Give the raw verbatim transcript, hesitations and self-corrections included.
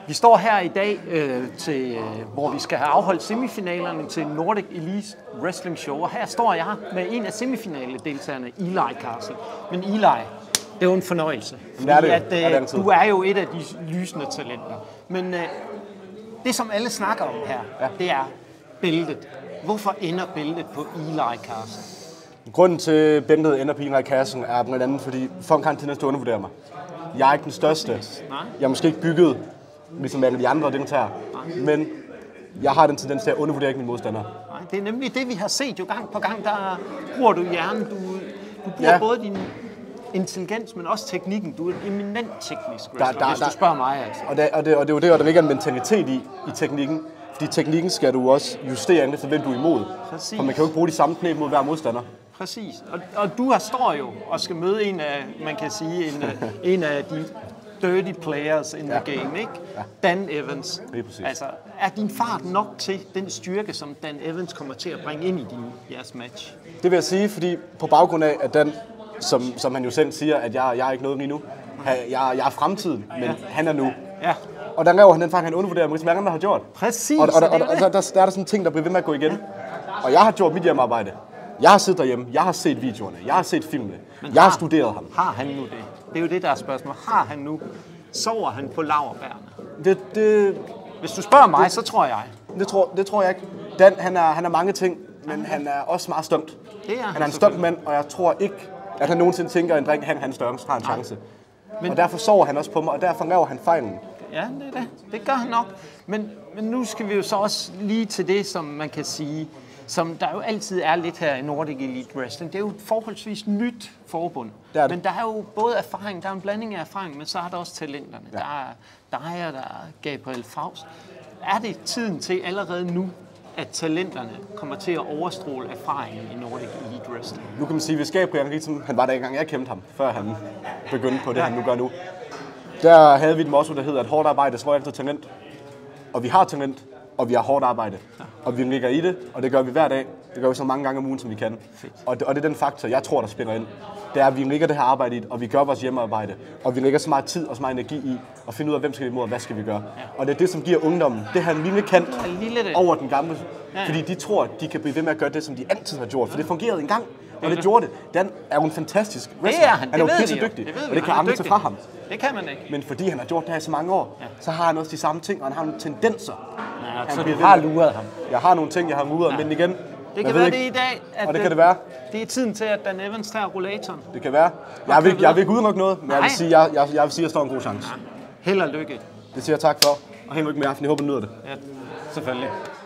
Vi står her i dag, øh, til, øh, hvor vi skal have afholdt semifinalerne til Nordic Elite Wrestling Show. Og her står jeg med en af semifinale-deltagerne, Eli Carlsen. Men Eli, det er jo en fornøjelse. Fordi det er det. At, øh, ja, det er du er jo et af de lysende talenter. Men øh, det, som alle snakker om her, ja. det er bæltet. Hvorfor ender bæltet på Eli Carlsen? Grunden til, at bæltet ender på Eli Carlsen, er blandt andet, fordi folk har en tendens til at undervurdere mig. Jeg er ikke den største. Jeg er måske ikke bygget, ligesom alle de andre deltagere. Men jeg har den tendens til at undervurdere mine modstandere. Nej, det er nemlig det, vi har set jo gang på gang. Der bruger du hjernen. Du, du bruger ja. både din intelligens, men også teknikken. Du er en eminent teknisk wrestler, der, der, hvis du spørger mig. Altså. Og, det, og, det, og det er jo det, og der ligger en mentalitet i, i teknikken. Fordi teknikken skal du også justere efter, hvem du er imod. Præcis. For man kan jo ikke bruge de samme knep mod hver modstander. Præcis. Og, og du her står jo og skal møde en af, man kan sige, en, en af de dirty players in the ja. game, ikke? Ja. Dan Evans. Det er præcis. Altså, er din fart nok til den styrke, som Dan Evans kommer til at bringe ind i din, jeres match? Det vil jeg sige, fordi på baggrund af, at Dan, som, som han jo selv siger, at jeg, jeg er ikke noget lige nu. Jeg, jeg er fremtiden, men ja. han er nu. Ja. Og der rev han den fakt, han undervurderer mig, som jeg andre har gjort. Præcis. Og, og, og, og, og der, der, der er der sådan ting, der bliver ved med at gå igen. Og jeg har gjort mit hjemmearbejde. Jeg har siddet derhjemme, jeg har set videoerne, jeg har set filmene, Men jeg har, har studeret ham. Har han nu det? Det er jo det, der er spørgsmålet. Har han nu? Sover han på laurbærrene? Det, det, Hvis du spørger mig, det, så tror jeg. Det tror, det tror jeg ikke. Dan, han er, han er mange ting, men han er også meget stumt. Det er han er en stumt mand, og jeg tror ikke, at han nogensinde tænker, at en dreng, han hans størrelse har en Nej. chance. Men, og derfor sover han også på mig, og derfor laver han fejlen. Ja, det er det. Det gør han nok. Men, men nu skal vi jo så også lige til det, som man kan sige, som der jo altid er lidt her i Nordic Elite Wrestling. Det er jo et forholdsvis nyt forbund. Det er det. Men der er jo både erfaring, der er en blanding af erfaring, men så er der også talenterne. Ja. Der er dig, der er Gabriel Faust. Er det tiden til allerede nu, at talenterne kommer til at overstråle erfaringen i Nordic Elite Wrestling? Nu kan man sige, at Gabriel, ligesom han var der engang, jeg kæmpede ham, før han begyndte på det, ja. han nu gør nu. Der havde vi et motto, der hedder, at hårdt arbejde slår efter talent. Og vi har talent, og vi har hårdt arbejde. Ja. Og vi ligger i det, og det gør vi hver dag. Det gør vi så mange gange om ugen, som vi kan. Og det, og det er den faktor, jeg tror, der spiller ind. Det er, at vi ligger det her arbejde i det, og vi gør vores hjemmearbejde. Og vi lægger så meget tid og så meget energi i at finde ud af, hvem skal vi imod, og hvad skal vi gøre. Ja. Og det er det, som giver ungdommen. Det her lille kant lille over den gamle. Ja, ja. Fordi de tror, at de kan blive ved med at gøre det, som de altid har gjort. For det fungerede engang. Og det gjorde det. Dan er jo en fantastisk wrestler. Det er han, han er det jo ved pisse vi jo. dygtig, Det ved vi. og det kan Han er andre tage dygtig. fra ham. Det kan man ikke. Men fordi han har gjort det her i så mange år, ja. så har han også de samme ting, og han har nogle tendenser. Ja, han så du har luret ham. Jeg har nogle ting, jeg har luret, ja. men igen... Det kan være det i dag, at og det, kan det, være. det er tiden til, at Dan Evans tager rollatoren. Det kan være. Jeg vil, jeg vil ikke udelukke noget, men Nej. jeg vil, sige, jeg, jeg, jeg vil sige, at jeg står en god chance. Ja. Held og lykke. Det siger jeg tak for, og held og lykke med i aften. Jeg håber, du nyder det. Ja, selvfølgelig.